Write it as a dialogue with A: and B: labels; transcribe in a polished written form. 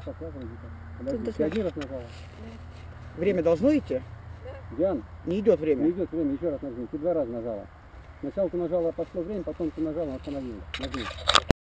A: Показывай, подожди, ты один раз нажала.
B: Время должно идти?
A: Диан,
B: Не идет время.
A: не идет время, еще раз нажми. Ты 2 раза нажала. Сначала ты нажала, пошло время, потом ты нажала, остановила. Нажми.